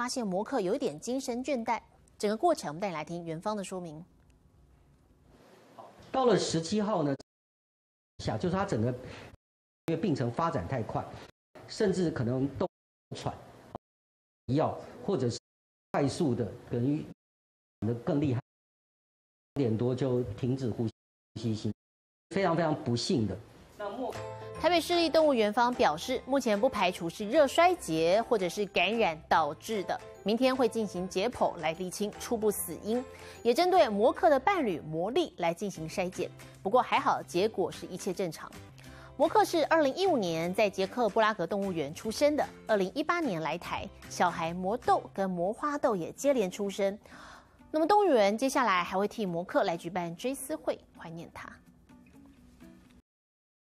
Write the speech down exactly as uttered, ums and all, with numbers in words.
发现摩克有一点精神倦怠。整个过程，我们带你来听园方的说明。 到了十七号呢，下就是他整个因为病程发展太快，甚至可能都喘药，或者是快速的可能的更厉害，点多就停止呼吸心，非常非常不幸的。那莫。 台北市立动物园方表示，目前不排除是热衰竭或者是感染导致的，明天会进行解剖来厘清初步死因，也针对摩克的伴侣魔力来进行筛检。不过还好，结果是一切正常。摩克是二零一五年在捷克布拉格动物园出生的，二零一八年来台，小孩魔豆跟魔花豆也接连出生。那么动物园接下来还会替摩克来举办追思会，怀念他。